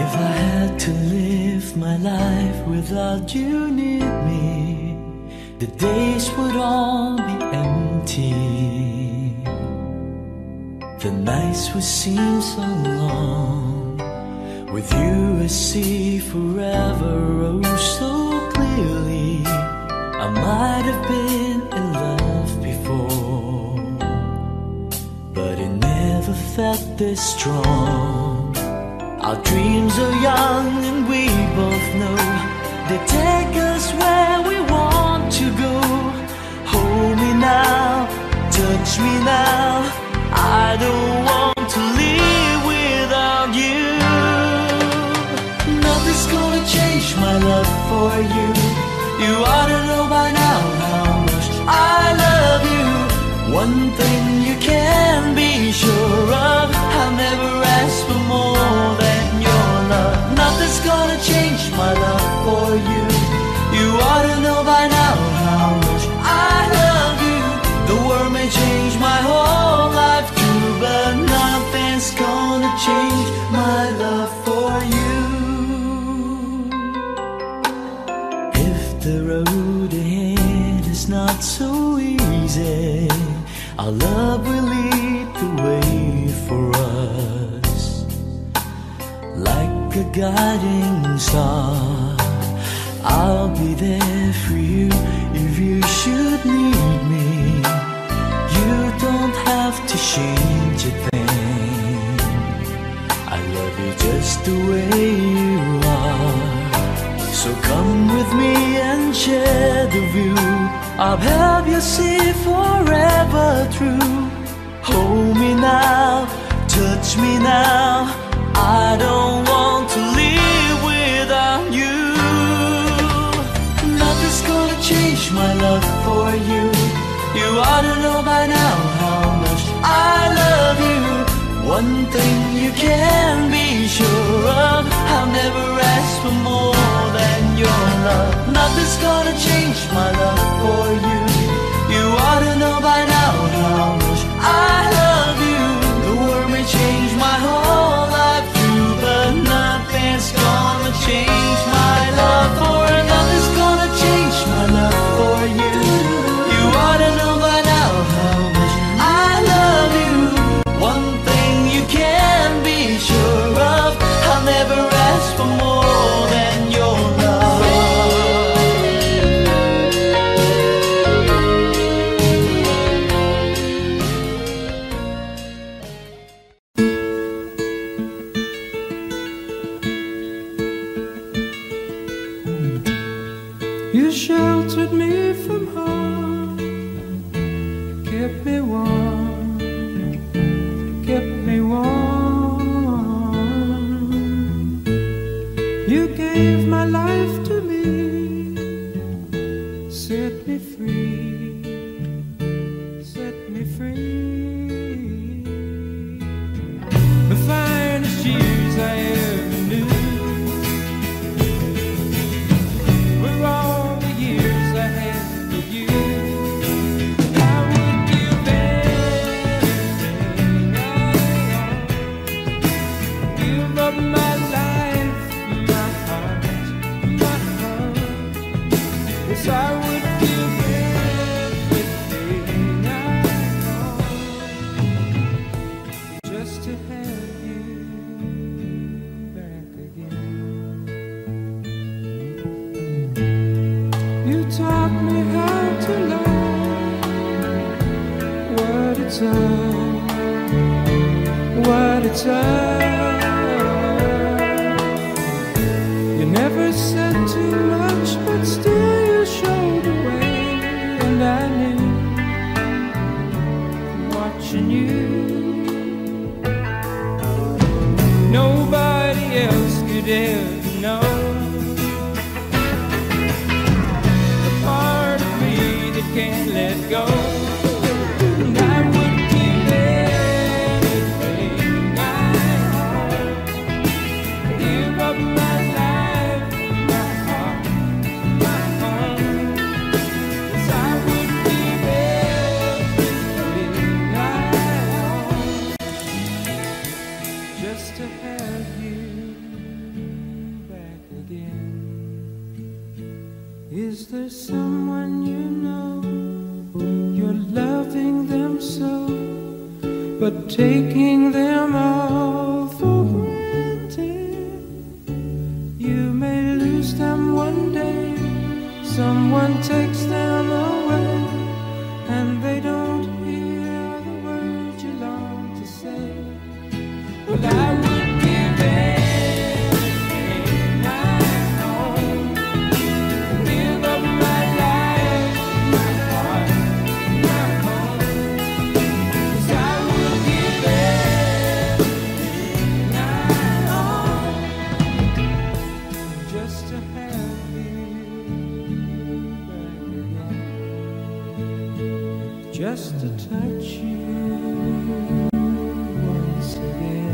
If I had to live my life without you near me, the days would all be empty. The nights would seem so long. With you I see forever oh so clearly. I might have been in love before, but it never felt this strong. Our dreams are young and we both know they take us where we want to go. Hold me now, touch me now, I don't want to live without you. Nothing's gonna change my love for you. You ought to know by now how much I love you. One thing you can be sure of, I'll never ask for more than your love. Nothing's gonna change my love for you. You ought to know by now how much I love you. The world may change my whole life too, but nothing's gonna change my love for you. If the road ahead is not so easy, our love will lead the way for us. Like a guiding star, I'll be there for you if you should need me. You don't have to change a thing. I love you just the way you are. So come with me and share the view. I'll help you see forever through. Hold me now, touch me now, I don't want to live without you. Nothing's gonna change my love for you. You ought to know by now how much I love you. One thing you can be sure of, I'll never ask for more than your love. Nothing's gonna change my love for you. You ought to know by now how much I love you. The world may change my whole life too, but nothing's gonna change my love for you. Nothing's gonna change my love for you. You ought to know by now how much I love you. One thing you can be sure of, I'll never ask for more than your love. You sheltered me from harm, kept me warm, kept me warm. You gave my life to me, set me free, set me free. The finest years I ever knew were all the years I had with you. I would give anything I own, give up my life, my heart, my home. Yes, I would give everything I own just to have you back again. You taught me how to love, what it's all, what it's all. You never said too much, but still you showed the way, and I knew from watching you. Nobody else could ever know the part of me that can't let go. And I would give anything I own, give up my life, my heart, my home. Yes, I would give everything I own just to have you there someone you know? You're loving them so, but taking them all for granted. You may lose them one day, someone takes them away, and they don't hear the words you long to say. Well, I would give anything I own, give up my life, my heart, my home, 'cause I would give everything I own just to have you back again, just to touch you once again.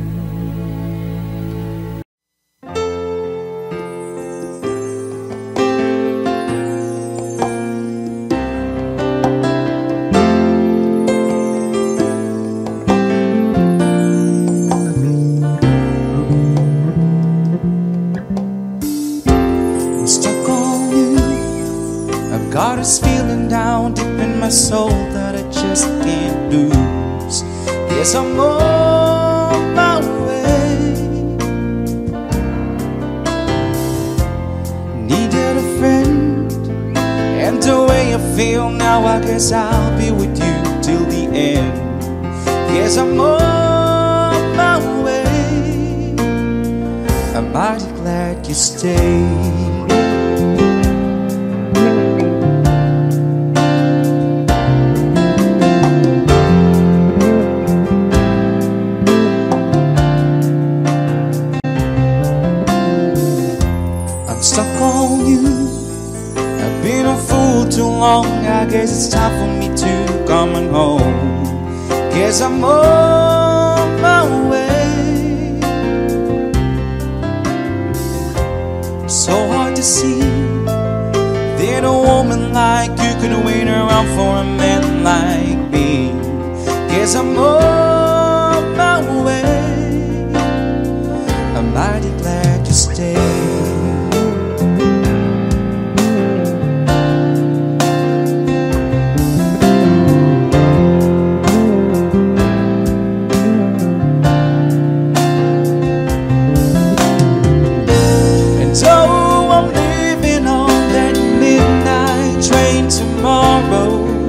I'm stuck on you. I've got this feeling down deep in my soul that I just can't lose. Yes, I'm on my way. Needed a friend, and the way I feel now, I guess I'll be with you till the end. Yes, I'm on my way. I'm mighty glad you stayed. I'm stuck on you. I've been a fool too long. I guess it's time for me to come on home. Guess I'm on my way. So hard to see that a woman like you can wait around for a man like me. Guess I'm on my way. I'm mighty glad you stayed. So I'm leaving on that midnight train tomorrow,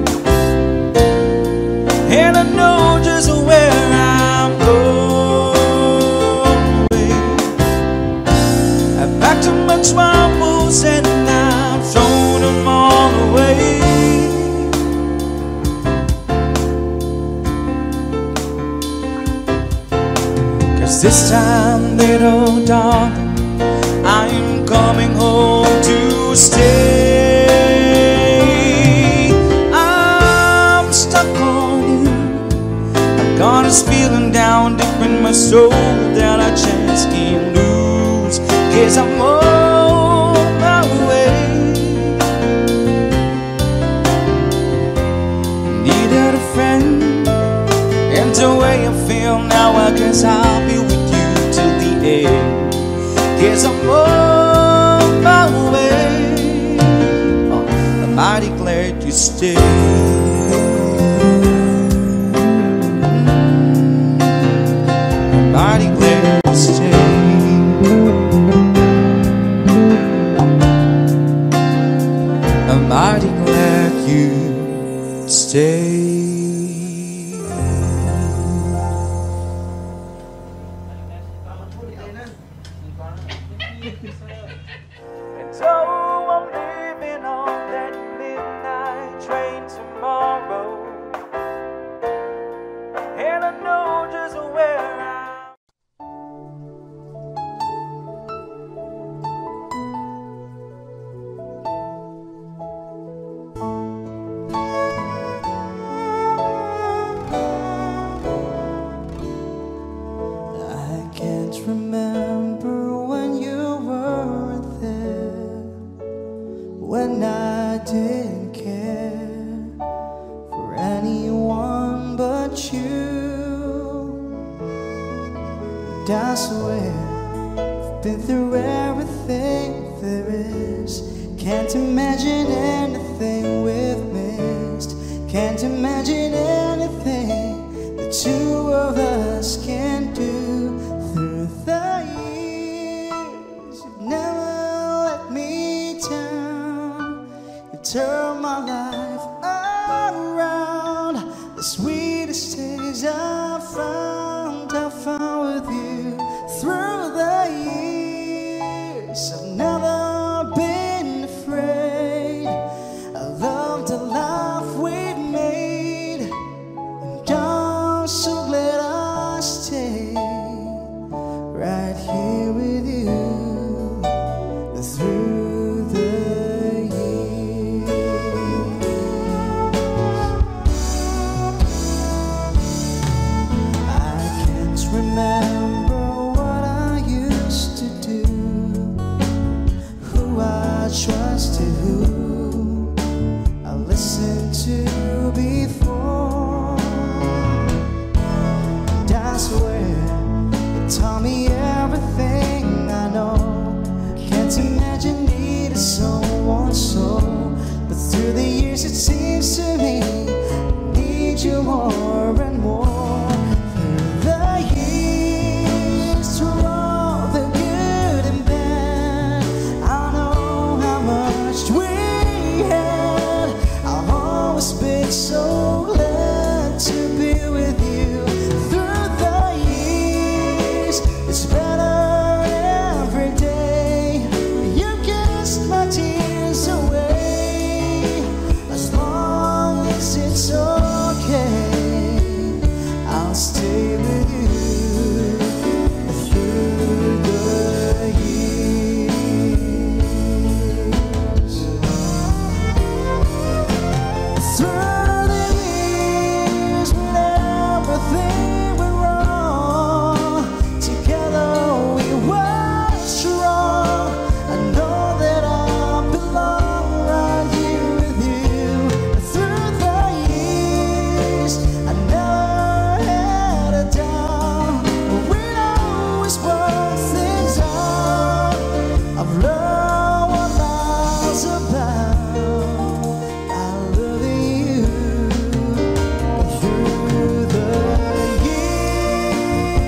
and I know just where I'm going. I've packed up my troubles and I've thrown them all away. 'Cause this time, little darling, I'm coming home to stay. I'm stuck on you. I've got this feeling down deep in my soul that I just can't lose. 'Cause I'm on my way. Needed a friend, and the way I feel now, I guess I'll be with you till the end. 'Cause I'm on my way. I'm mighty glad you stayed. I'm mighty glad you stayed. I'm mighty glad you stayed. And so I'm leaving on that midnight train tomorrow, and I know just where I'm. I can't remember when you weren't there, when I didn't care for anyone but you. And I swear I've been through everything there is. Can't imagine anything we've missed. Can't imagine anything the two of us can do through the years. You've never let me down. You turn my life around. The sweetest days I found with you through the years. I've never been afraid. I loved the life we'd made, and I'm so glad I stayed right here with you through the years. I can't remember what I used to do, who I trusted, who I listened to before. And I swear it taught me everything I know. Can't imagine needing someone so, but through the years it seems to me I need you more and more. Through the years, through all the good and bad, I know how much we had. I've always been so glad to be with you through the years. It's better every day. You kissed my tears away. As long as it's okay, I'll stay with you through the years. Through the years when everything went wrong, together we were strong. I know that I belong right here with you. Through the years, I never had a doubt, but we'd always work things out. I've learned what life's about. I love you through the years.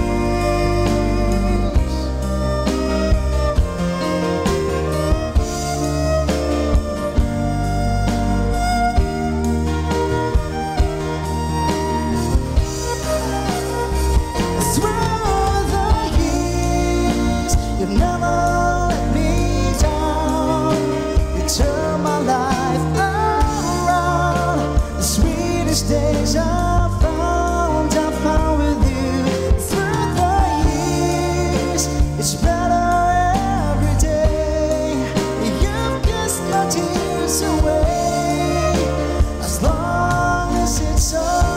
Through the years, you've never let me down. You turned my life around. The sweetest days I found with you through the years. It's better every day. You've kissed my tears away. As long as it's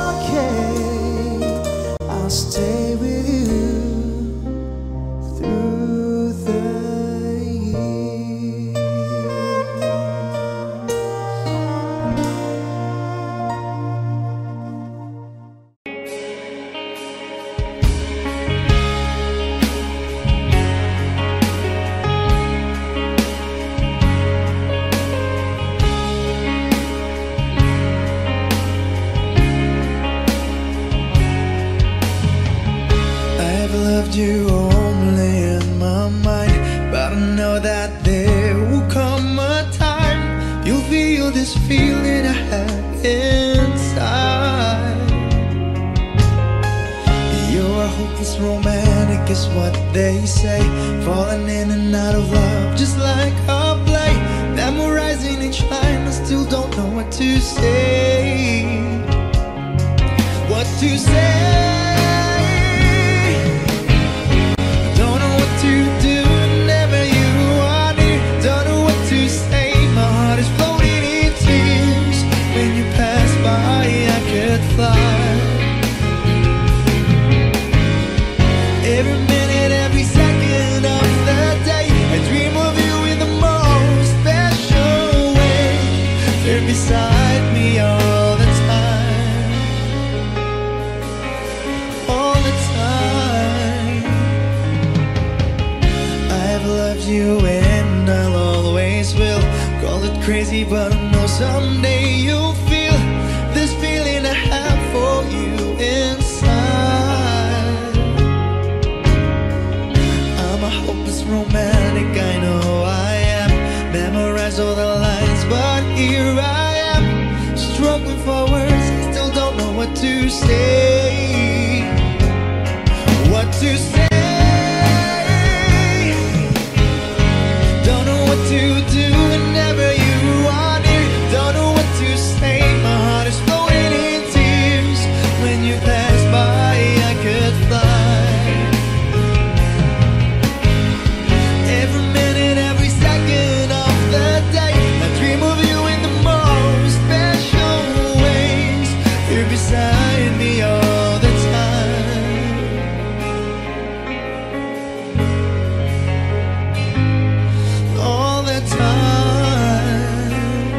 okay, I'll stay with you through the years. I've loved you only in my mind, but I know that there will come a time you'll feel this feeling I have inside. You're a hopeless romantic is what they say, falling in and out of love just like a play, memorizing each line. I still don't know what to say. What to say? Don't know what to do whenever you are near. Don't know what to say. My heart is floating in tears. When you pass by, I could fly. Every minute, every second of the day, I dream of you in the most special way. You're beside me all the time. crazy, but I know someday you'll feel this feeling I have for you inside. I'm a hopeless romantic, I know I am. Memorize all the lines, but here I am, struggling for words, still don't know what to say. What to say? Don't know what to do whenever you are near. Don't know what to say. My heart is floating in tears. When you pass by, I could fly. Every minute, every second of the day, I dream of you in the most special ways. You're beside me all the time. All the time.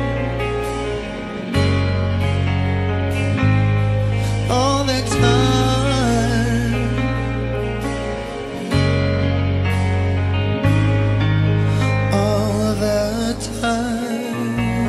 All the time. All the time.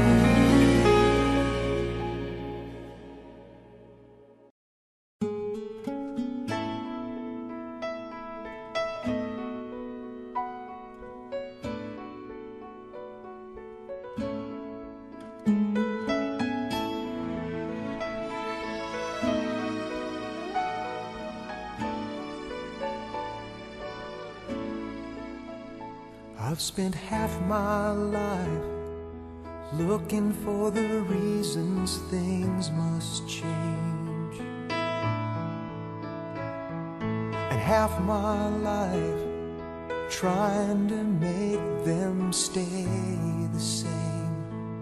I've spent half my life looking for the reasons things must change, and half my life trying to make them stay the same.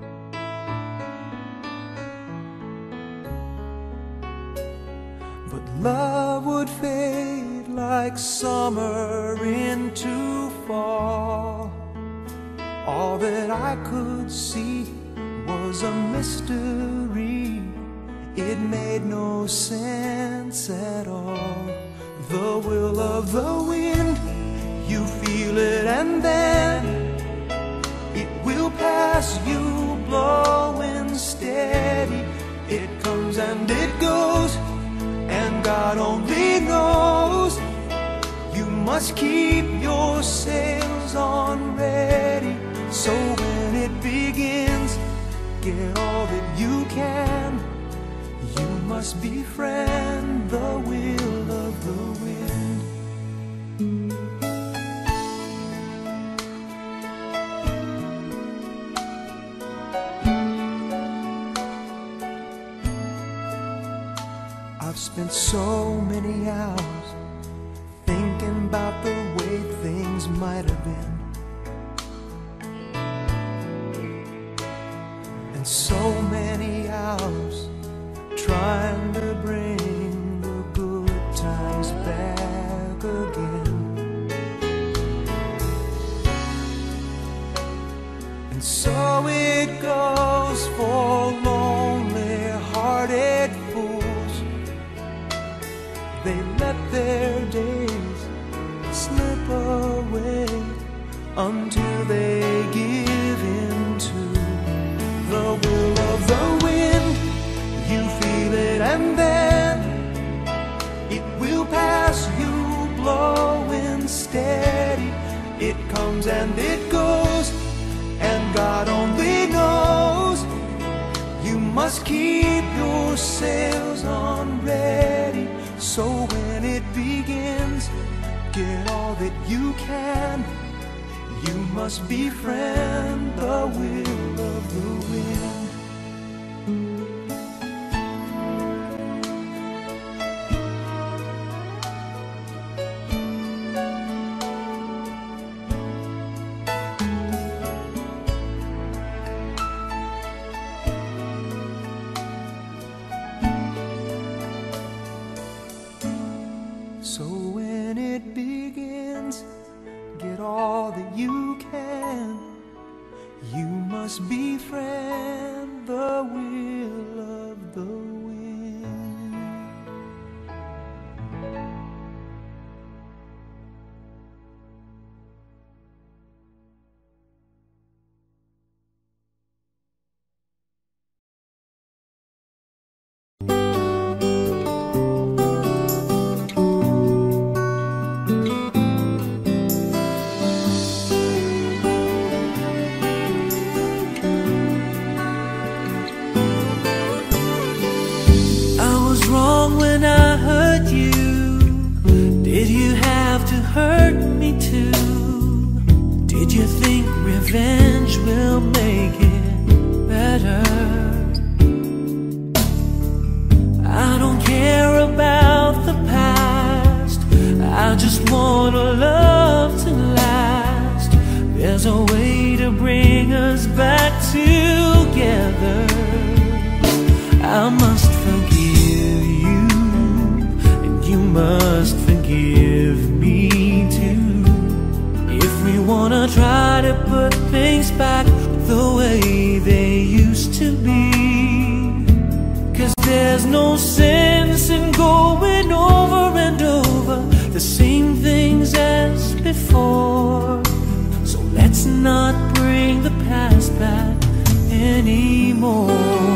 But love would fade like summer into fall. All that I could see was a mystery. It made no sense at all. The will of the wind, you feel it and then it will pass you, blowing steady. It comes and it goes, and God only knows. You must keep your sails on ready, so when it begins, get all that you can. You must befriend the will of the wind. I've spent so many hours thinking about the way things might have been, and so many hours trying to bring the good times back again. And so it goes for lonely-hearted fools. They let their days slip away until they give in to the will of the wind. You feel it and then it will pass you, blowing steady. It comes and it goes, and God only knows. You must keep your sails on ready, so when it begins, get all that you can. You must befriend the will of the wind. So when it begins, get all that you can. You must befriend the will of the wind. hurt me too. Did you think revenge will make it better? I don't care about the past, I just want a love to last. There's a way to bring us back together. I must forgive you, and you must forgive me too. If we wanna try to put things back the way they used to be. 'Cause there's no sense in going over and over the same things as before. So let's not bring the past back anymore.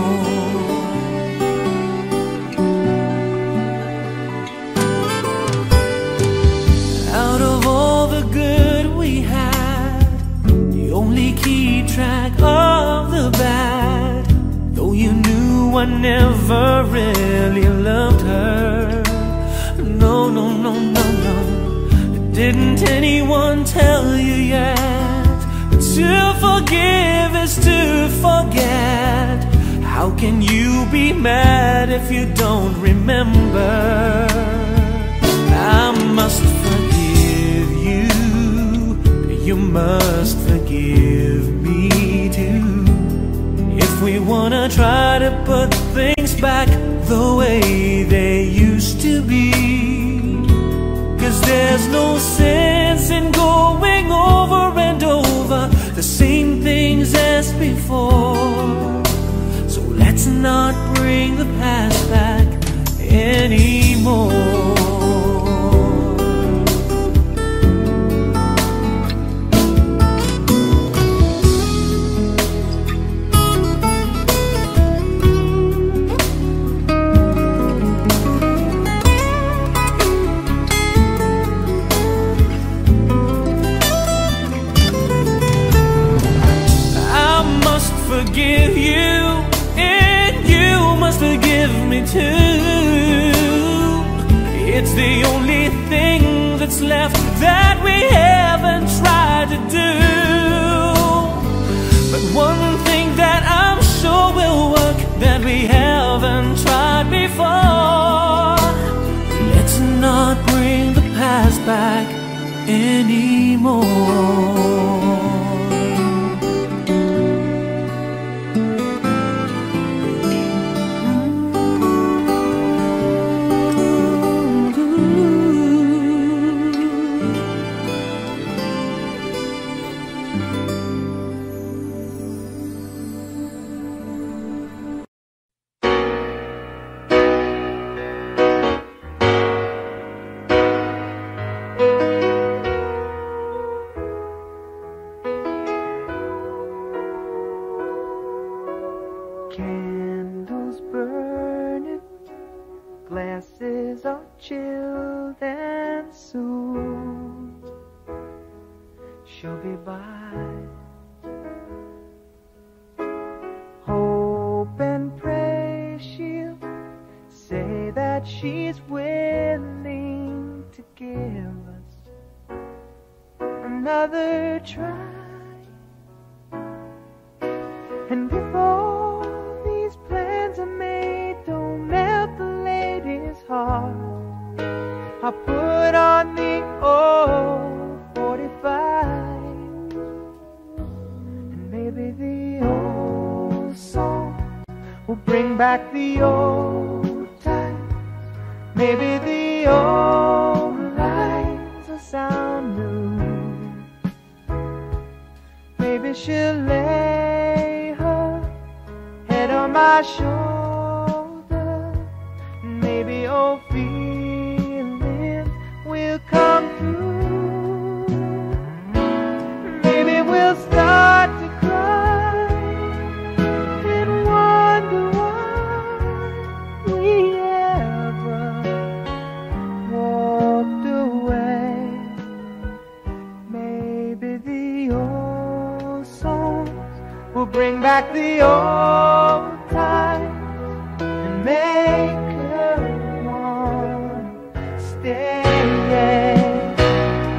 Out of all the good we had, you only keep track of the bad. Though you knew I never really loved her. No, no, no, no, no. Didn't anyone tell you yet? To forgive is to forget. How can you be mad if you don't remember? I must forgive you, you must forgive me too. If we wanna try to put things back the way they used to be. 'Cause there's no sense in going over and over the same things as before. So let's not bring the past back anymore. Forgive you, and you must forgive me too. It's the only thing that's left that we haven't tried to do. But one thing that I'm sure will work that we haven't tried before. Let's not bring the past back anymore. Candles burning, glasses are chilled, and soon she'll be by. Hope and pray she'll say that she's willing to give us another try. And before these plans are made, don't melt the lady's heart. I put on the old 45, and maybe the old song will bring back the old times. Maybe the old lines will sound new. Maybe she'll lay her head on my shoulder. Maybe old feelings will come through. Maybe we'll start to cry and wonder why we ever walked away. Maybe the old songs will bring back the old times and make her want to stay.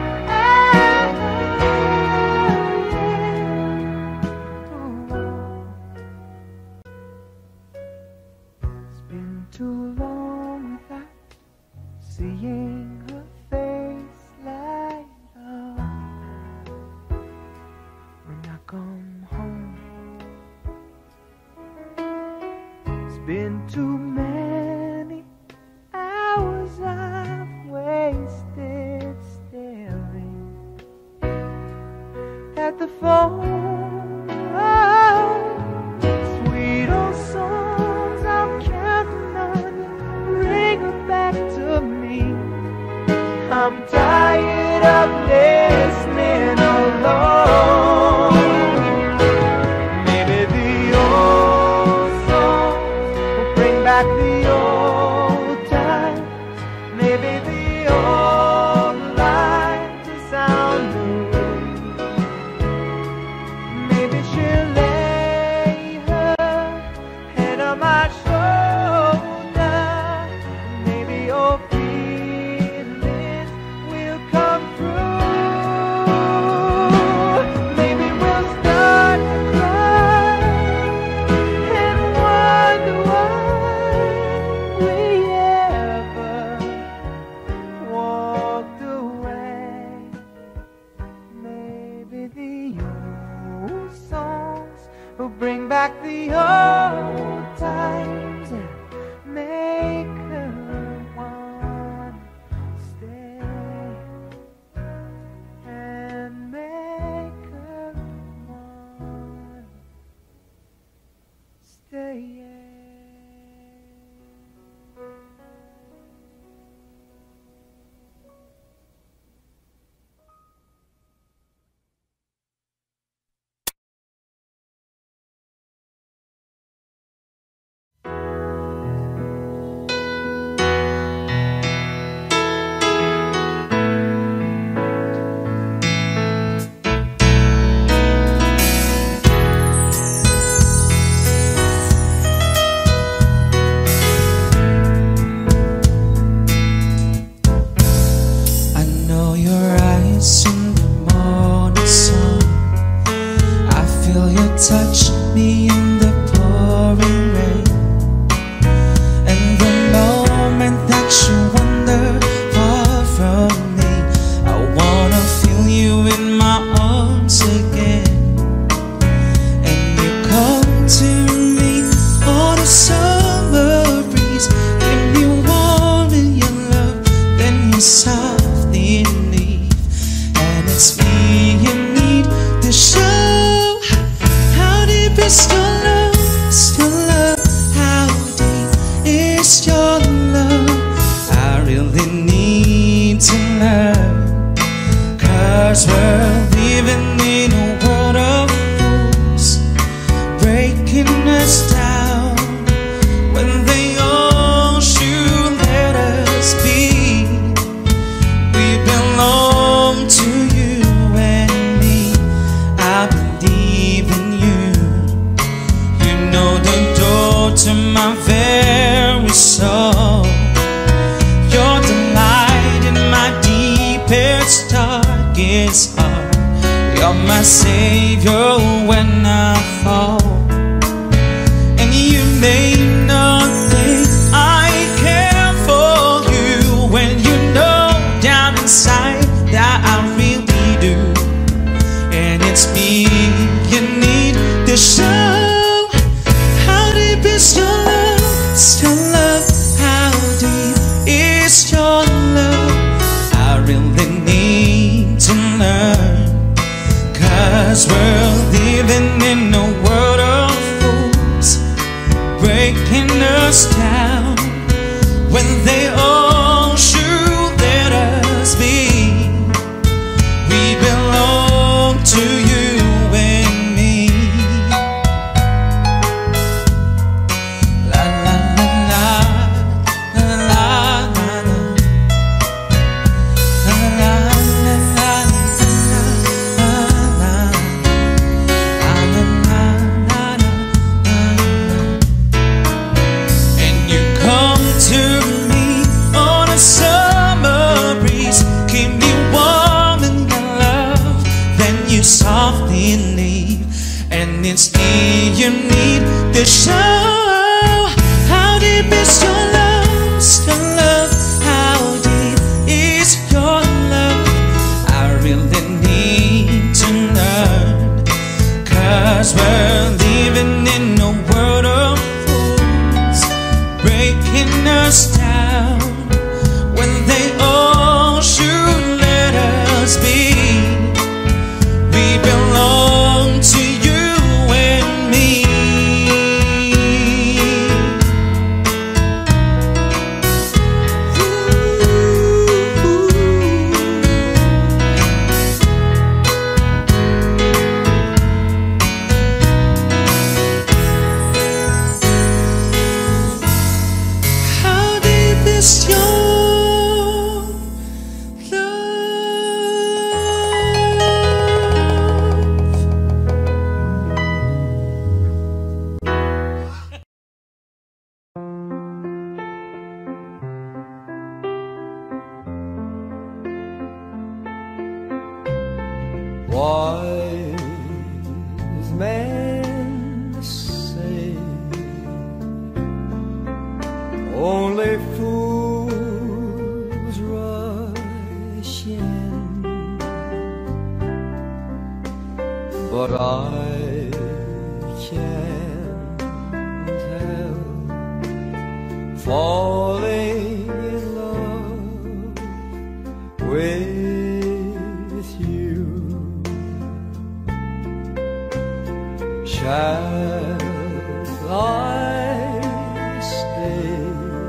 Been too many hours I've wasted staring at the phone. Sweet old songs I'm counting on you, bring them back to me. I'm tired of listening alone. Maybe the old songs will bring back the old times. Maybe the old lights will sound new. Maybe she'll lay her head on my shoulder. Maybe your feelings will come through. Maybe we'll start to cry and wonder why we ever walked away. Maybe the old songs will bring back the old times and make her want to stay, and make her want to stay. I know your eyes in the morning sun. I feel you touch me in the pouring rain. And the moment that you wander far from me, I wanna feel you in my arms again. And you come to me on a summer breeze, give me warm in your love, then you softly leave. And it's me you need to show how deep is your love, still love. How deep is your love? I really need to learn, 'cause we're living in a world of fools, breaking us down when they all should let us be. We belong to you and me. I believe in you. You know the door to my very soul. You're the light in my deepest, darkest heart. You're my savior when I fall. And you may not think I care for you, when you know down inside that I really do. And it's me you need to show how deep is your love, still love. How deep is your love? I really need to learn, 'cause we're living in a world of fools, breaking us down when they all should let us be. We belong to you and me. La la la la la la la la la la la la la. And you Wise men say only fools rush in, but I can't help falling in love with you. Shall I stay?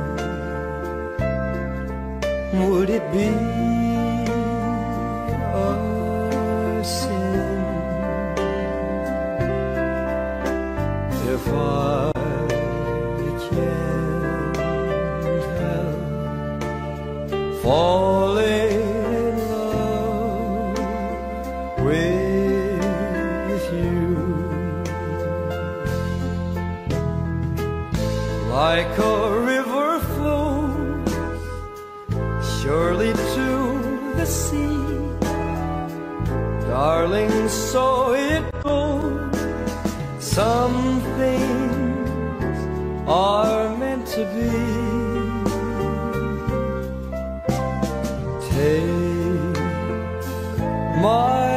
Would it be a sin if I can't help falling in love with you? Like a river flows surely to the sea, darling, so it goes. Some things are meant to be. Take my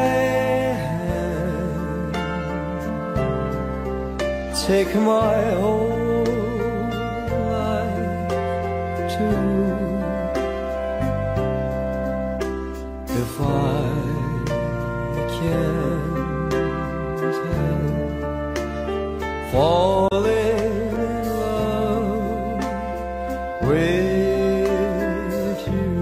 hand, take my whole life too. If I can't help falling in love with you.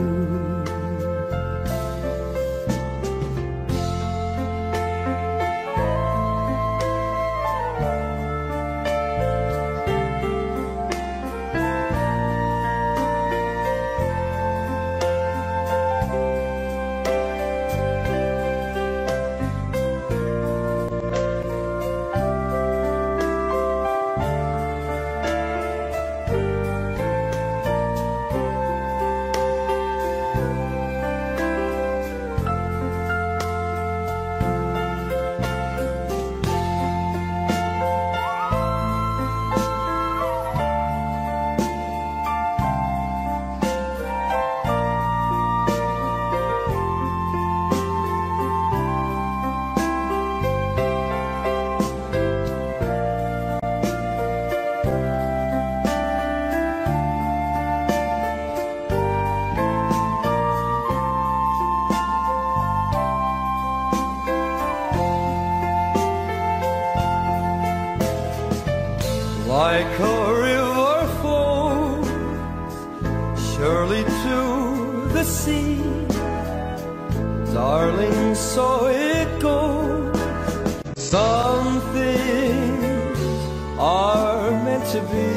Like a river flows surely to the sea, darling, so it goes. Some things are meant to be.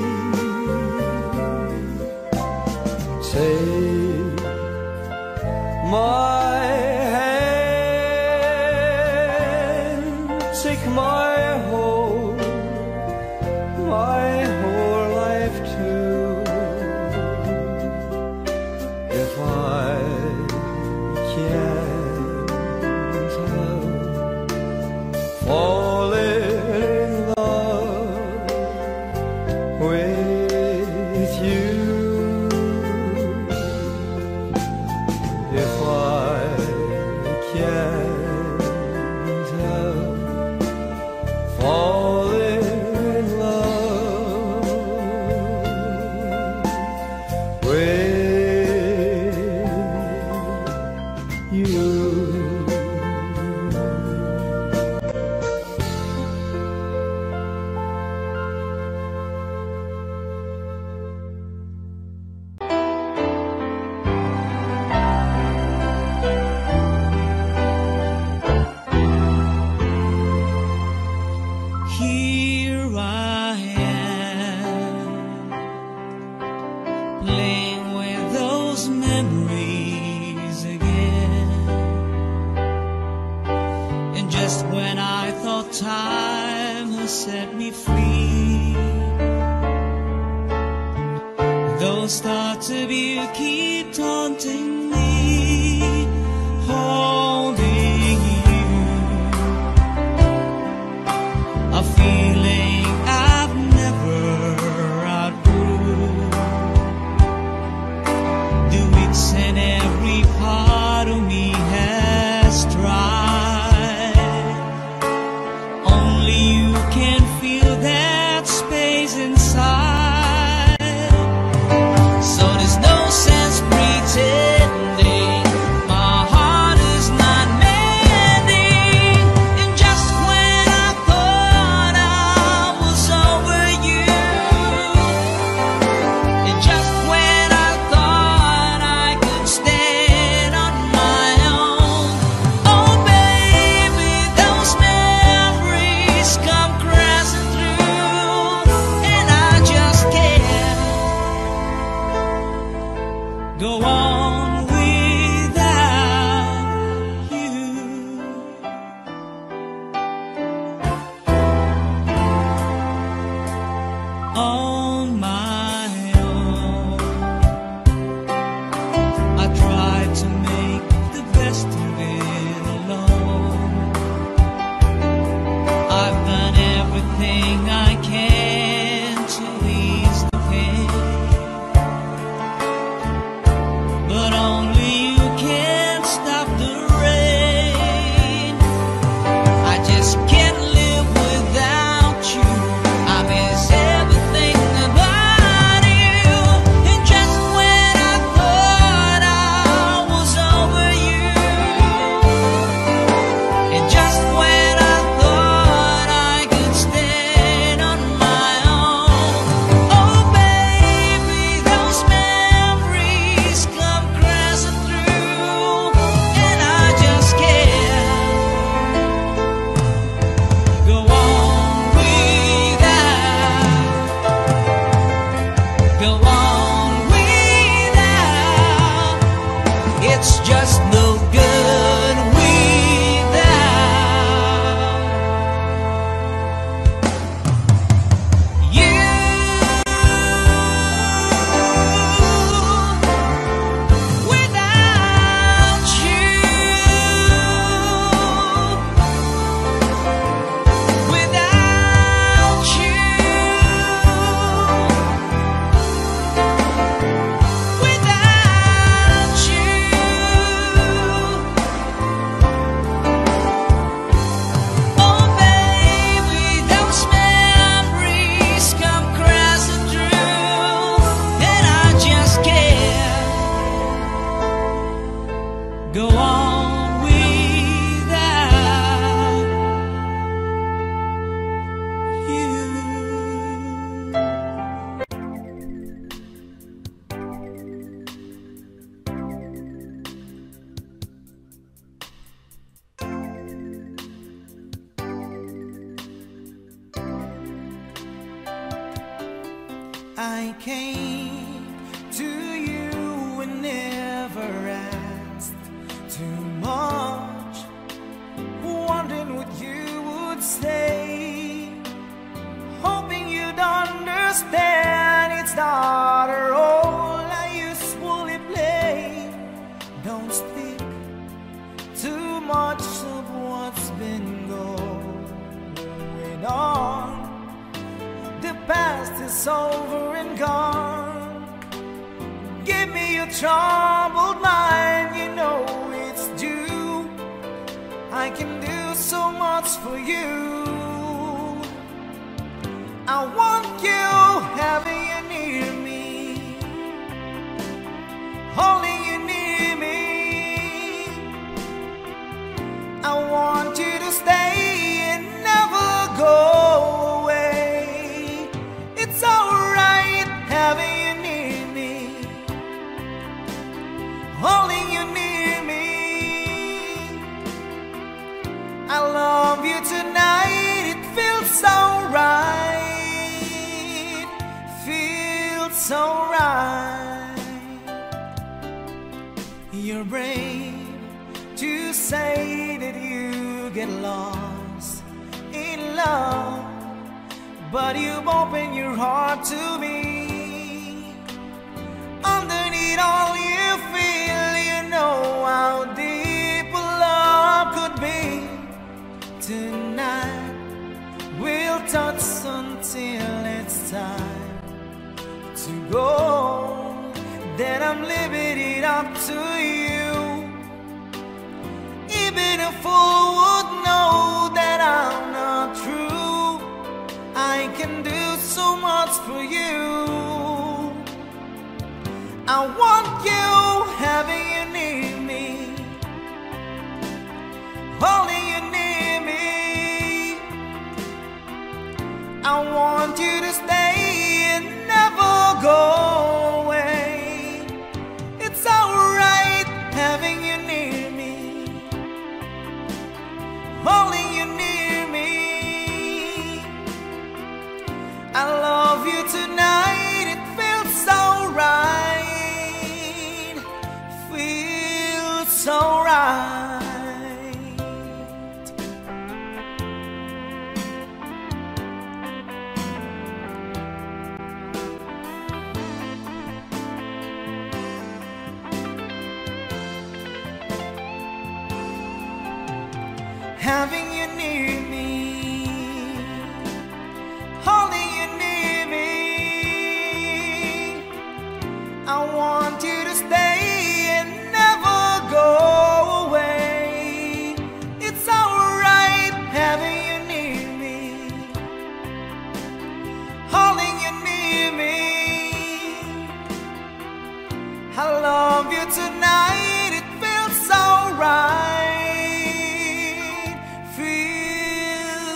Take my hand, take my whole life too. If I can't help falling in love with you, if I can't help falling in love with you. Here I am, playing with those memories again. And just when I thought time has set me free, those thoughts of you keep taunting me, holding you. life's just no good without you. Without you, without you, without you. Oh baby, those memories come crashing through, and I just can't go on without you. I came to you and never asked too much, wondering what you would say, hoping you'd understand it's not a role I usually play. Don't speak too much of what's been going on. The past is over and gone. Give me your troubled mind, you know it's due. I can do so much for you. I want you having you near me, holding you near me. I want you to stay and never go away. It's alright having you near me, holding you near me. I love you tonight, it feels so right, feels so right. You're brave to say that you get lost in love, but you've opened your heart to me. Underneath all you feel, you know how deep love could be. Tonight we'll touch until it's time to go. Then I'm leaving it up to you. Even a fool would know that I'm not true. I can do so much for you. I want you having you near me, holding you near me. I want you to stay and never go away. It's alright having you near me, holding you near me. I love you tonight, it feels so right, feels so right. Having you near me, holding you near me. I want you to stay and never go away. It's alright having you near me, holding you near me. I love you tonight, it feels so right, feels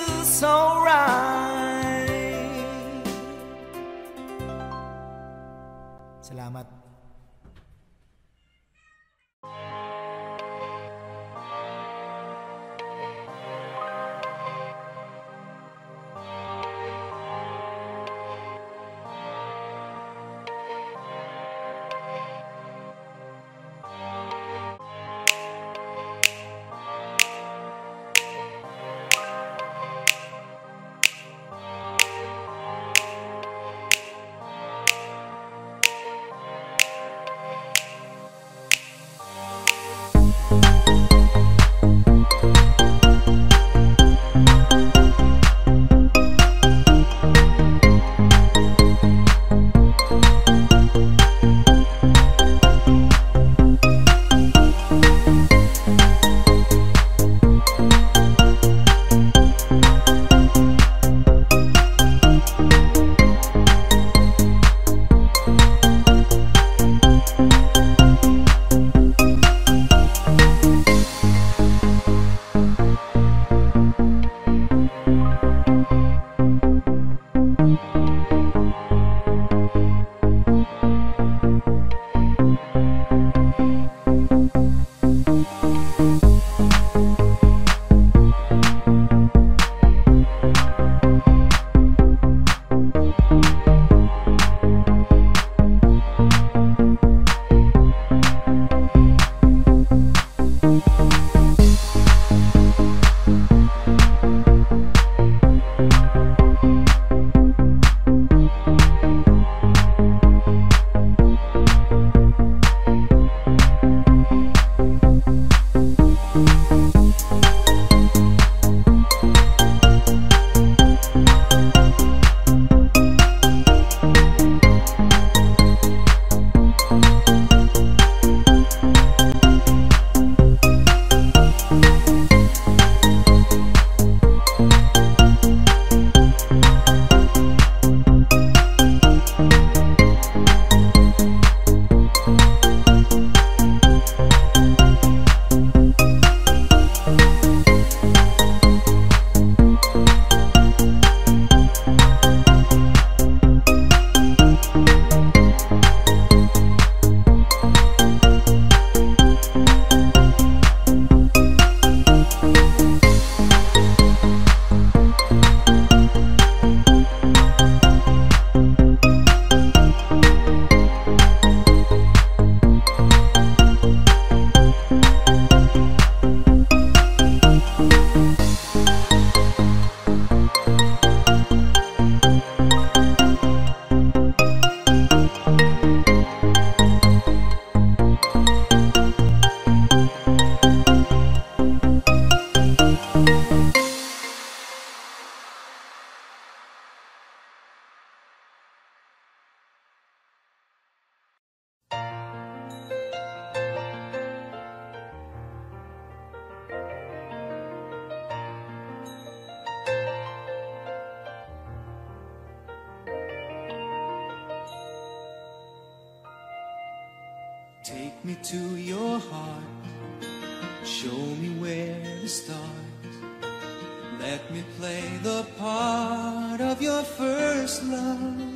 me to your heart. Show me where to start. Let me play the part of your first love.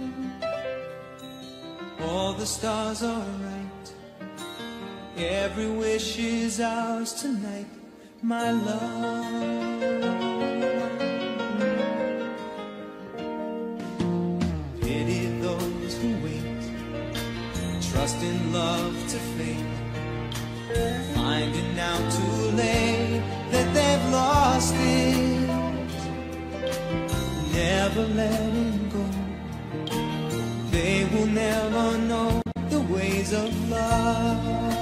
All the stars are right. Every wish is ours tonight, my love. Pity those who wait, trust in love to fade, finding out too late that they've lost it. Never letting go, they will never know the ways of love.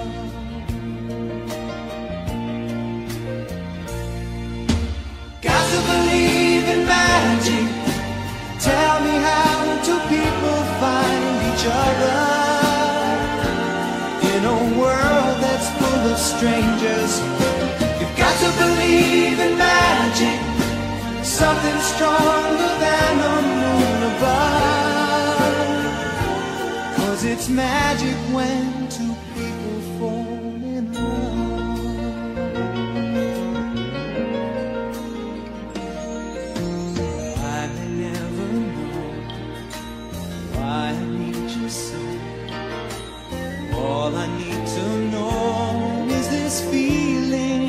Got to believe in magic. Tell me, how do people find each other in a world that's full of strangers? You've got to believe in magic, something stronger than a moon above. 'Cause it's magic when two people fall in love. I may never know why I need you so. All I need to know is this feeling.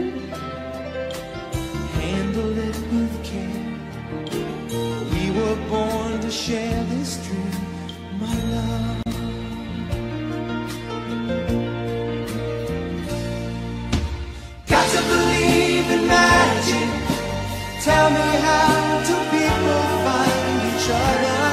Handle it with care. We were born to share this dream, my love. Got to believe in magic. Tell me, how do people find each other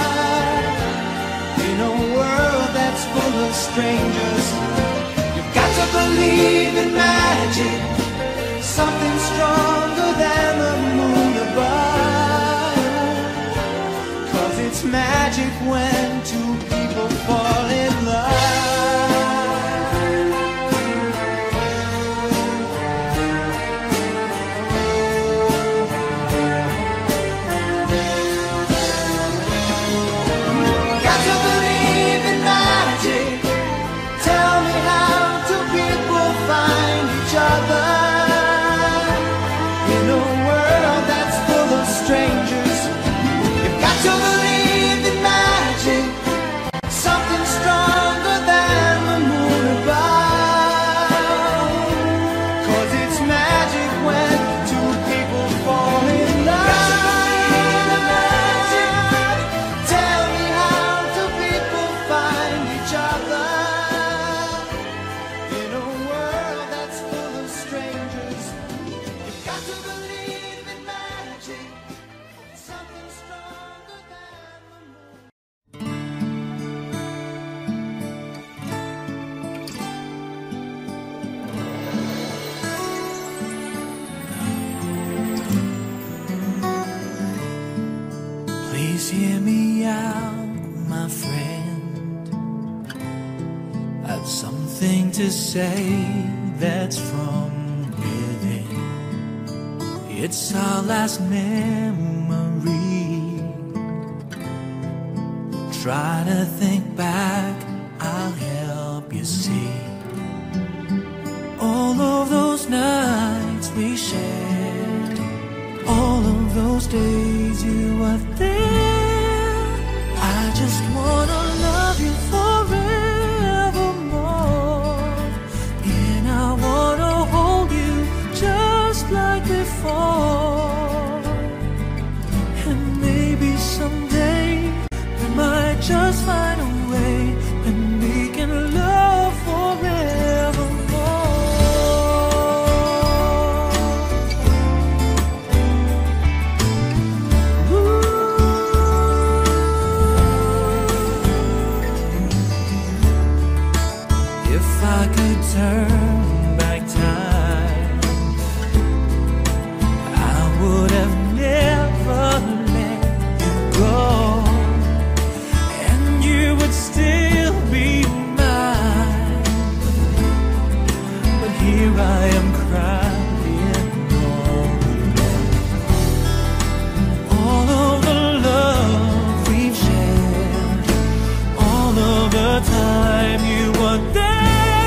in a world that's full of strangers? You've got to believe in magic, something stronger than the moon above. 'Cause it's magic when two people fall in love. Got to believe in magic. Tell me, how do people find each other in a world that's full of strangers? You've got to believe in magic, something stronger than the moon above. 'Cause it's magic when two people fall in love. Tell me, how do people find each other in a world that's full of strangers? You've got to believe in magic, something stronger than the moon. Please hear me out, my friend. I've something to say that's from within. It's our last memory. Try to think back, I'll help you see. All of those nights we shared, all of those days you were there. I just wanna love you forevermore, and I wanna hold you just like before. And maybe someday we might just find a way and we can love forevermore. If I could turn back time, I would have never let you go, and you would still be mine. But here I am crying all alone. All of the love we've shared, all of the time you were there.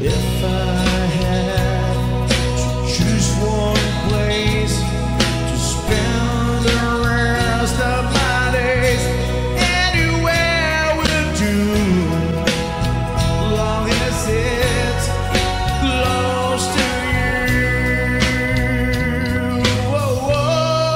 If I had to choose one place to spend the rest of my days, anywhere would do, long as it's close to you. Whoa, whoa.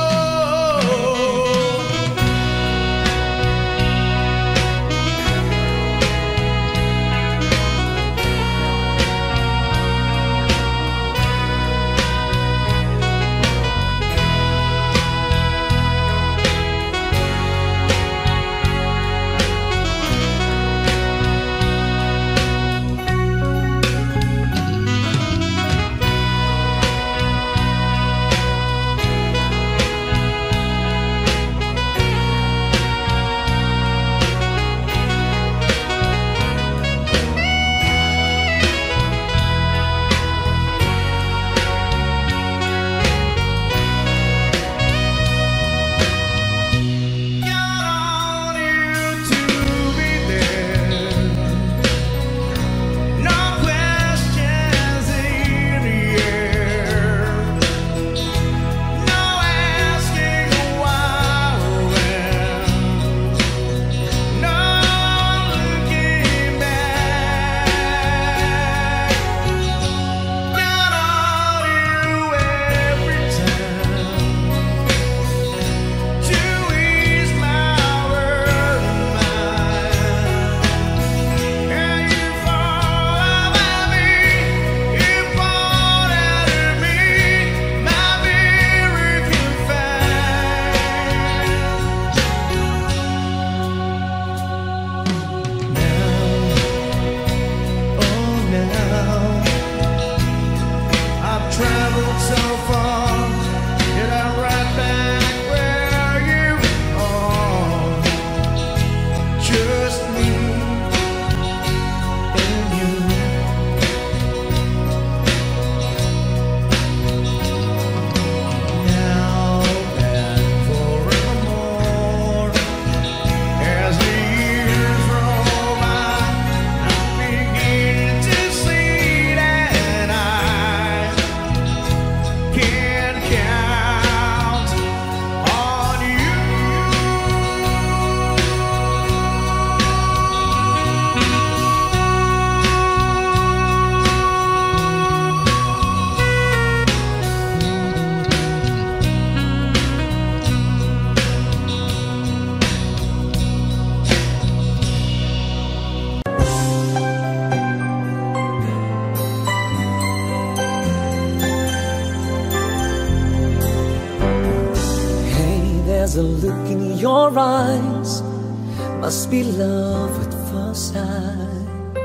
There's a look in your eyes, must be love at first sight.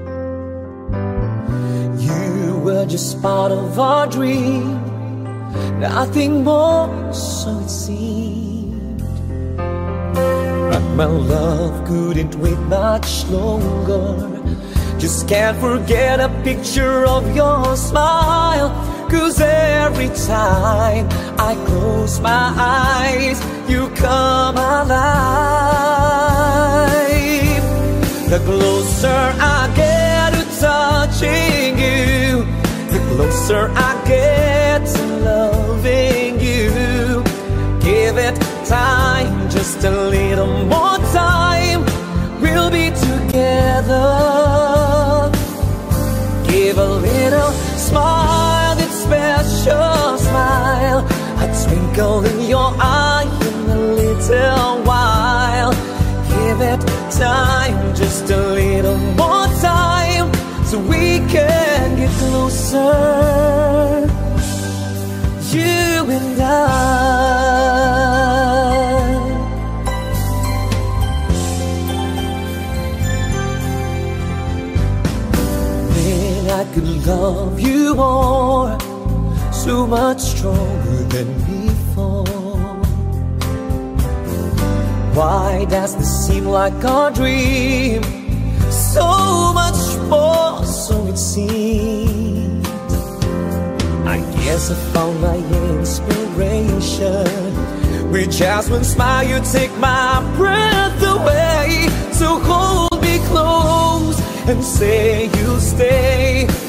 You were just part of our dream, nothing more, so it seemed. But my love couldn't wait much longer. Just can't forget a picture of your smile. 'Cause every time I close my eyes, you come alive. The closer I get to touching you, the closer I get to loving you. Give it time, just a little more time, we'll be together. Give a little smile, that special smile, a twinkle in your eye in a little while. Give it time, just a little more time, so we can get closer, you and I. Then I could love you more, so much stronger than before. Why does this seem like a dream? So much more, so it seems. I guess I found my inspiration. With just one smile you take my breath away. So hold me close and say you'll stay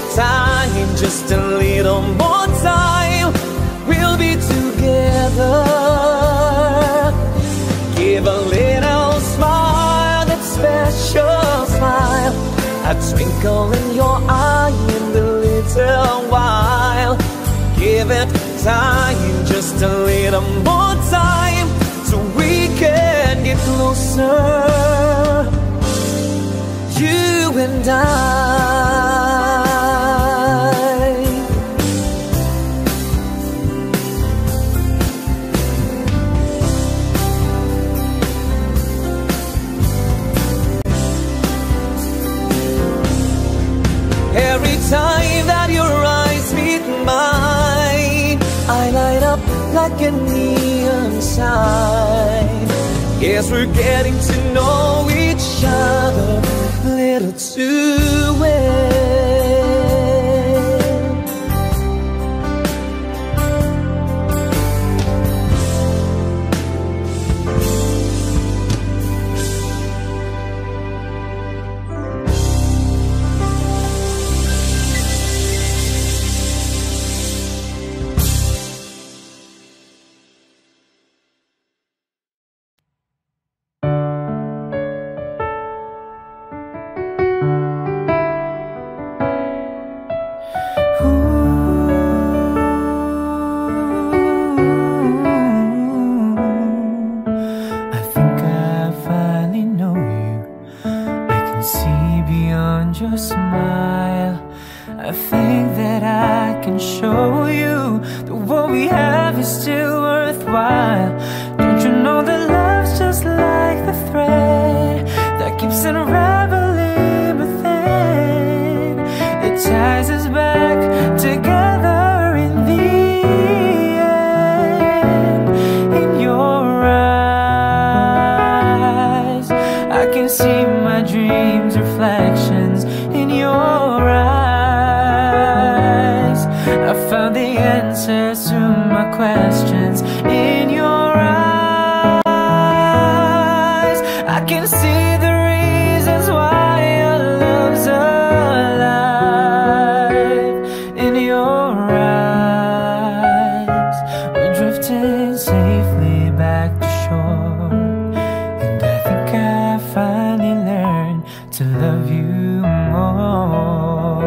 time, just a little more time, we'll be together. Give a little smile, that special smile, a twinkle in your eye in a little while. Give it time, just a little more time, so we can get closer, you and I. Every time that your eyes meet mine, I light up like a neon sign. Yes, we're getting to know each other a little too well. Your smile, I think that I can show you that what we have is still worthwhile. Don't you know that love's just like the thread that keeps unraveling within? It ties us back together in the end. In your eyes, I can see my dreams' reflections. In your eyes, I found the answers to my questions. In your eyes, I can see the reasons why our love's alive. In your eyes, we're drifting safely back to shore, and I think I finally learned to love you more.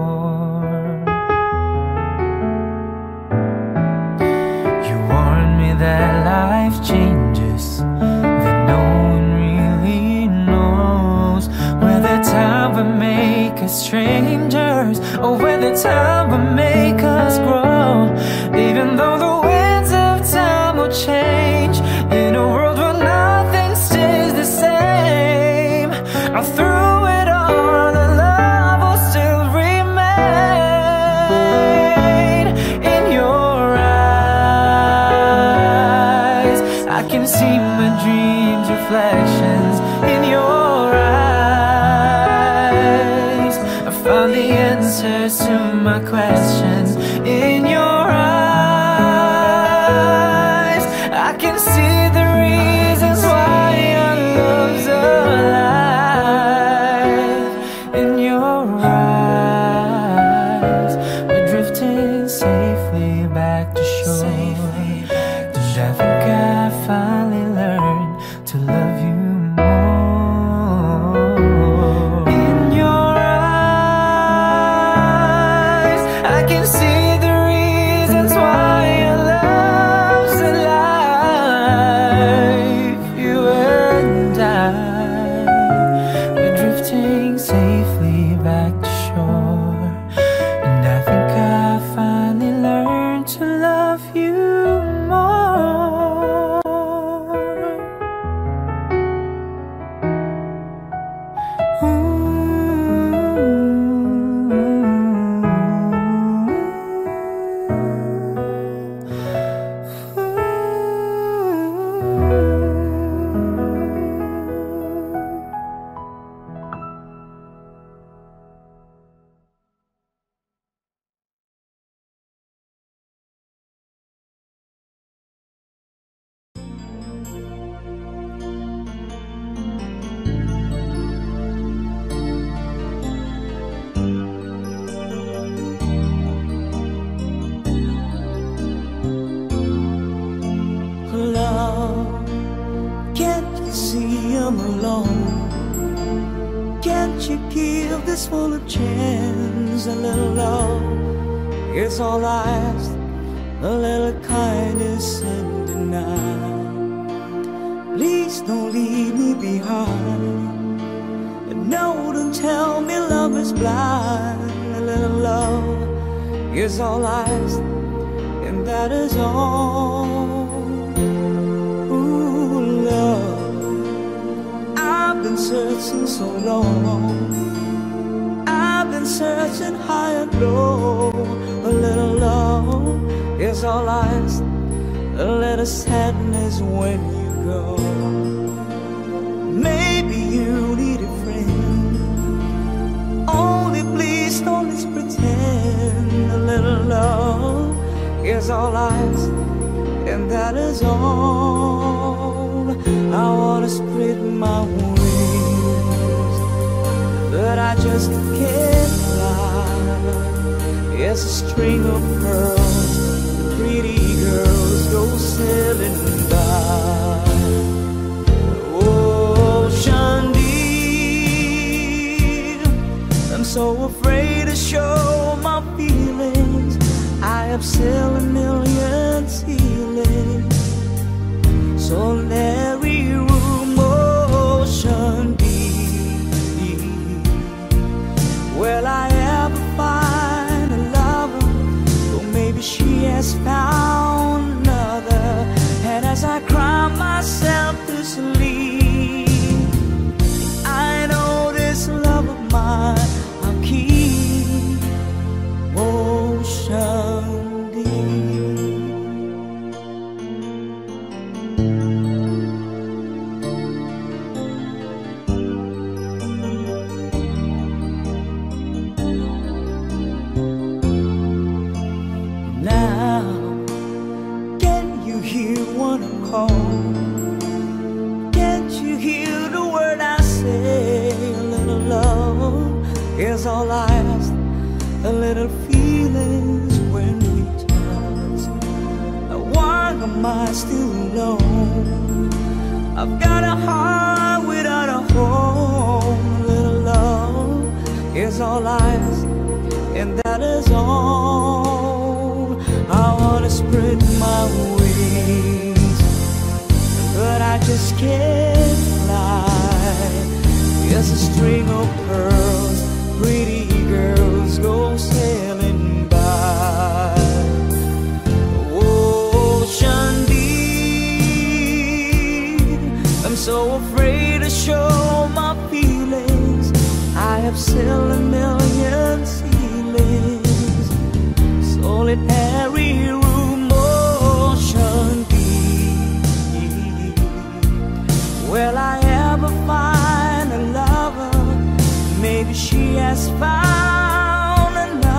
You warned me that life changes, that no one really knows whether time will make us strangers or whether time will make us grow. Even though the winds of time will change, in a world where nothing stays the same, all through it all, the love will still remain. In your eyes, I can see my dreams' reflections. In your eyes, I found the answers to my questions. In your eyes, I can see the reasons why our love's alive. In your eyes, we're drifting safely back to shore, and I think I finally learned to love you more. In your eyes, I can see the reasons why your love's alive. You and I, we're drifting safely back to shore, and I think I finally learned to love you more. Ooh. this full of chance. A little love is all I ask, a little kindness and deny. Please don't leave me behind, and no, don't tell me love is blind. A little love is all I ask, and that is all. Ooh, love, I've been searching so long, I've been searching high and low. A little love is all I ask, a little sadness when you go. Maybe you need a friend, only please don't let's pretend. A little love is all I ask, and that is all. I wanna spread my wings, but I just can't fly. It's a string of pearls, the pretty girls go sailing by. Ocean deep, I'm so afraid to show my feelings. I have sailed a million ceilings, solitary room, ocean deep. Will I ever find a lover? Or maybe she has found another. And as I cry myself to sleep, I know this love of mine I'll keep. Ocean is all I ask, a little feelings when we touch. Why am I still alone? I've got a heart without a home. A little love is all I ask, and that is all. I wanna spread my wings, but I just can't fly. It's a string of pearls, pretty girls go sailing by. Ocean deep, I'm so afraid to show my feelings. I have sailed a million ceilings, solitary room, ocean deep. Will I ever find a lover? Maybe she has found another.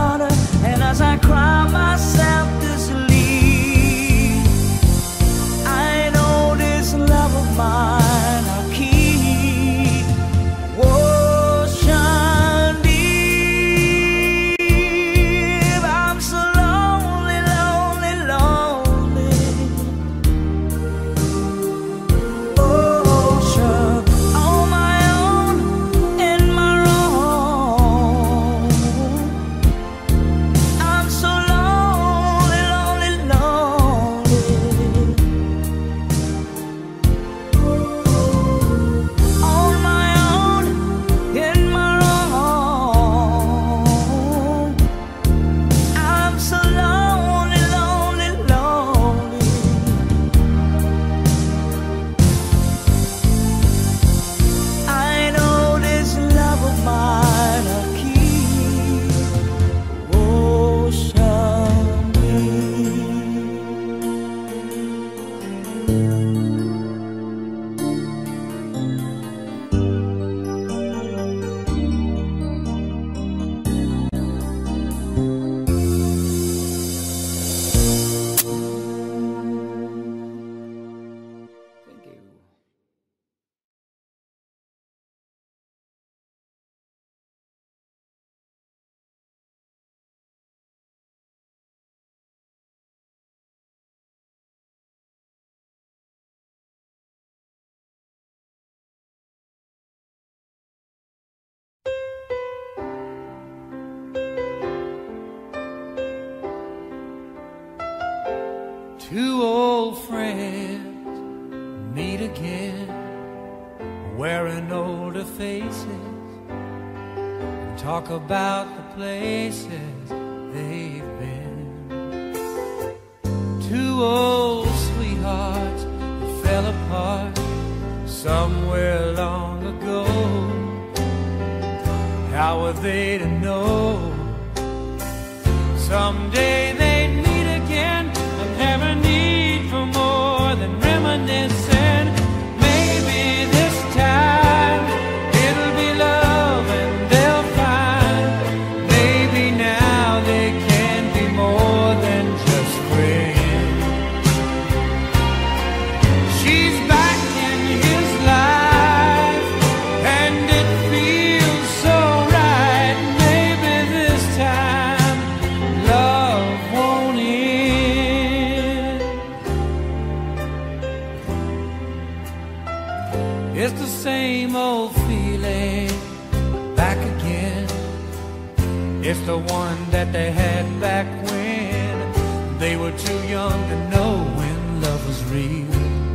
Two old friends meet again, wearing older faces, and talk about the places they've been. Two old sweethearts that fell apart somewhere long ago. How were they to know someday they'd meet again and have a need for more than reminiscing? Maybe this time it'll be love and they'll find maybe now they can be more than just friends. She's back in his life and it feels so right. Maybe this time love won't end. It's the same old feeling back again. It's the one that they had back when they were too young to know when love was real.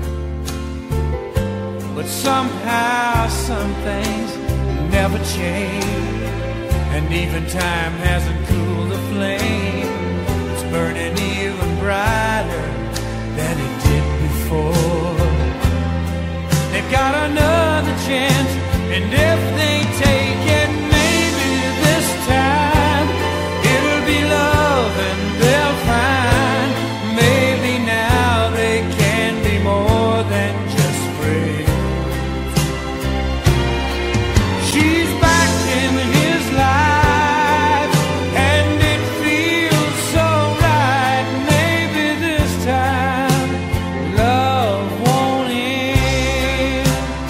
But somehow some things never change, and even time hasn't cooled the flame. It's burning even brighter than it did before. They've got another chance, and if they take it, maybe this time it'll be love and they'll find maybe now they can be more than just friends. She's back in his life and it feels so right. Maybe this time love won't end.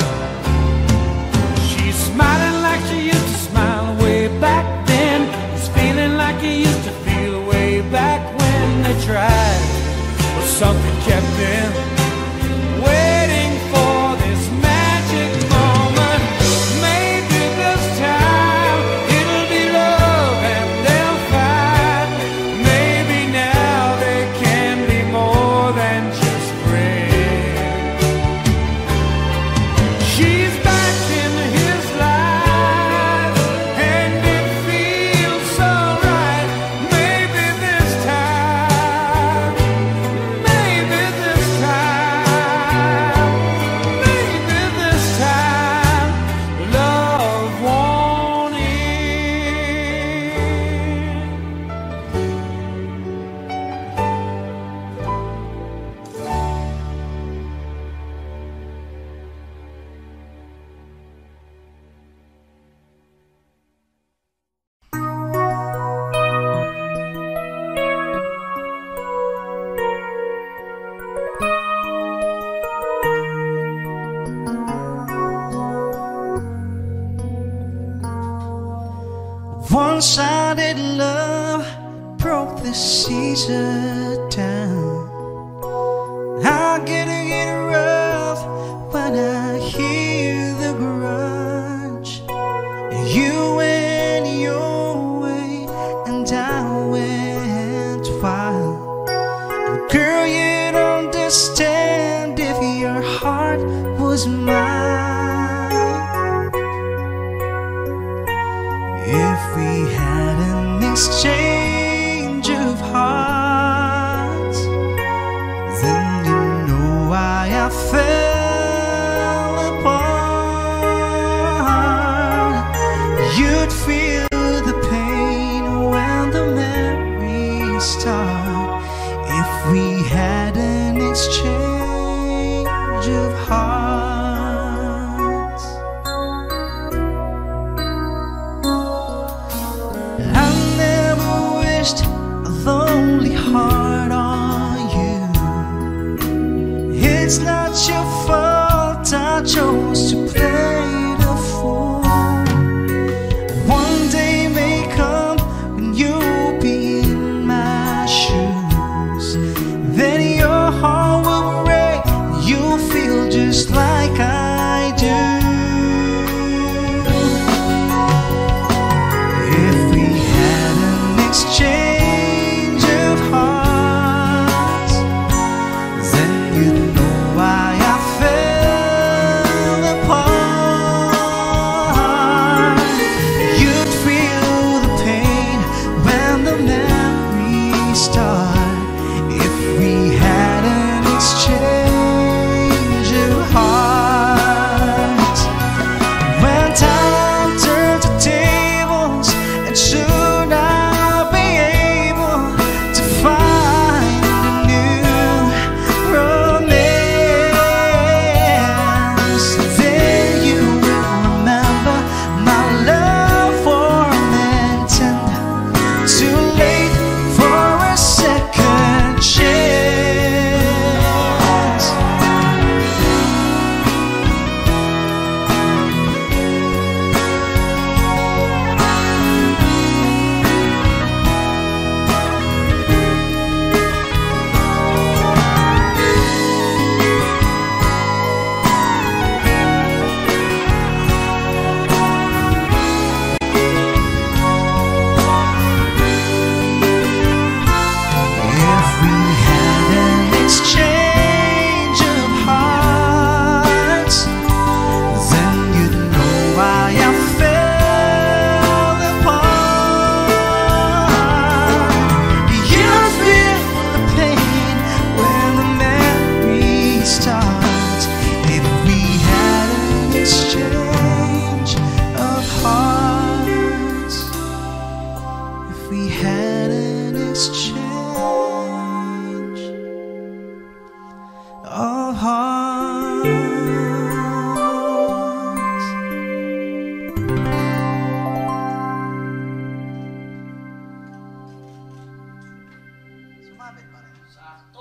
She's smiling like she used to smile way back then. He's feeling like he used to feel way back when they tried, but something kept them waiting for this magic moment. Maybe this time it'll be love and they'll find maybe now they can be more than just friends. She's back in his life and it feels so right. Maybe this time, maybe this time, maybe this time love won't end. One-sided love broke the Caesar down. I get rough when I hear the grudge. You went your way and I went wild. And girl, you'd understand if your heart was mine. If we had an exchange of hearts, then you know why I fell apart. You'd feel the pain when the memories start. If we had an exchange of hearts. I never wished a lonely heart on you. It's not your fault I chose to play the fool. One day may come when you'll be in my shoes. Then your heart will break, you'll feel just like I do. If we had an exchange of hearts, this change of hearts. Sumabit pa rin. Sakto.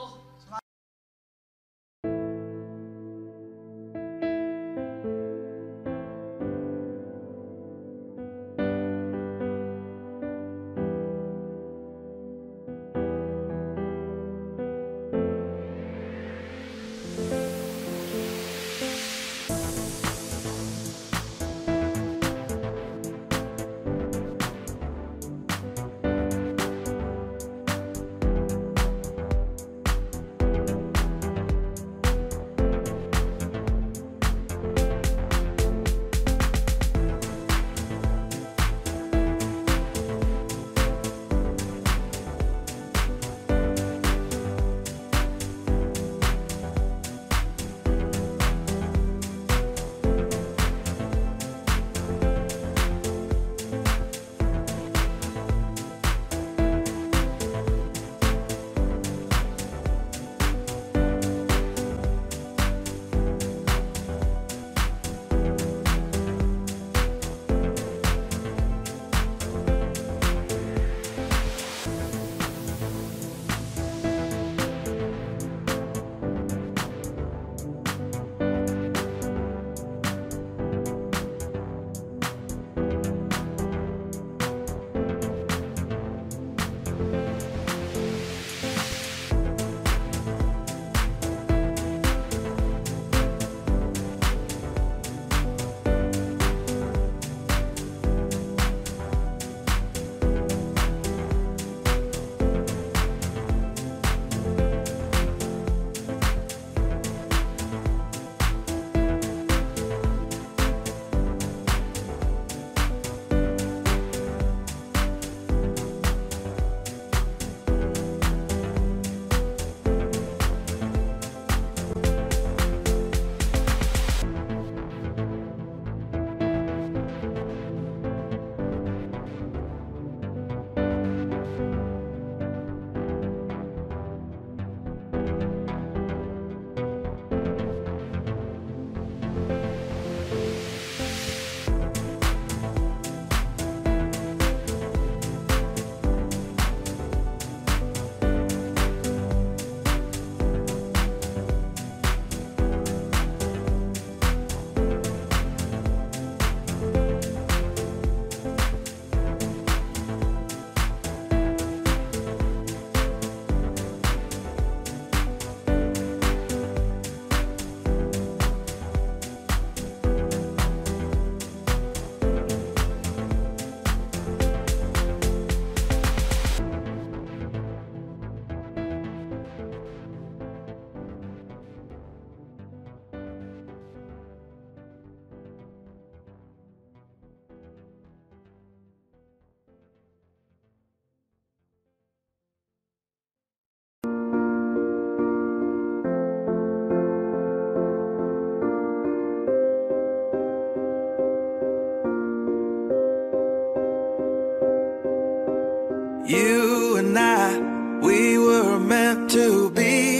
You and I, we were meant to be.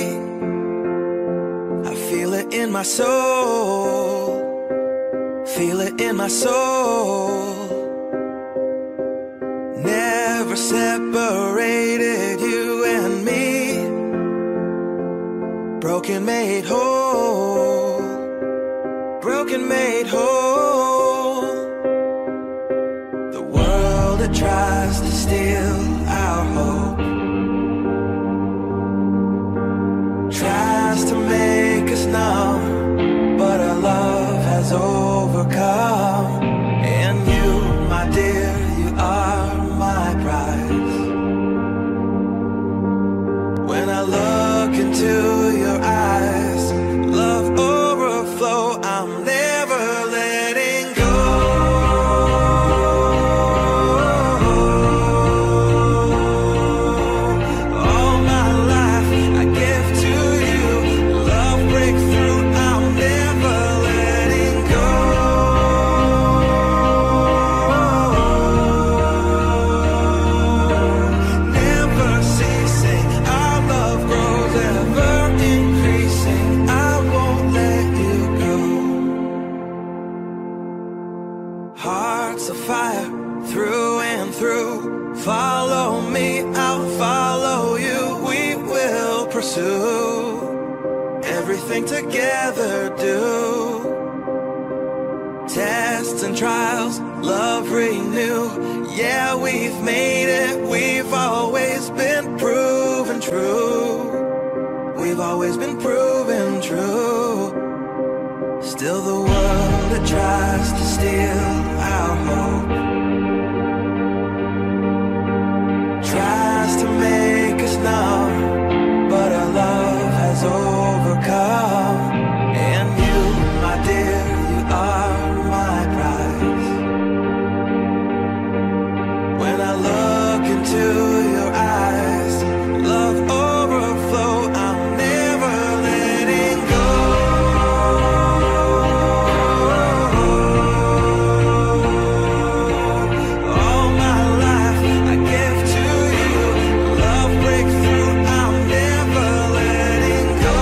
I feel it in my soul, feel it in my soul. Never separated, you and me. Broken made whole, broken made whole. The world that tries to steal our hope tries to make us numb, but our love has overcome. And you, my dear, you are my prize. When I look into your eyes, love overflow, I'm never letting go. All my life I give to you, love breakthrough, I'm never letting go. Never pursue everything together, do tests and trials, love renew. Yeah, we've made it, we've always been proven true. We've always been proven true. Still the world that tries to steal our hope tries to make us numb, but our love has overcome. And you, my dear, you are my prize. When I look into your eyes, love overflow, I'm never letting go. All my life I give to you, love breakthrough, I'm never letting go.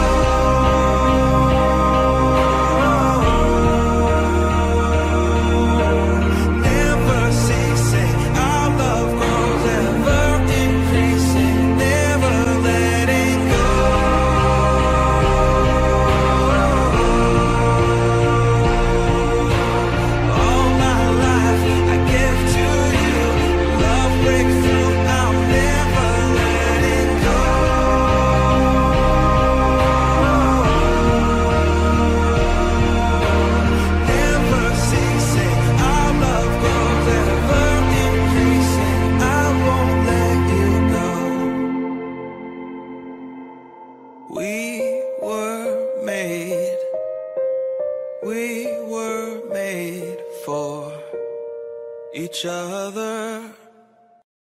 Never ceasing, our love grows ever increasing, never letting go. All my life I give to you, love breakthrough, I'm never letting go. Never ceasing, our love grows ever increasing, I won't let you go. We were made for each other.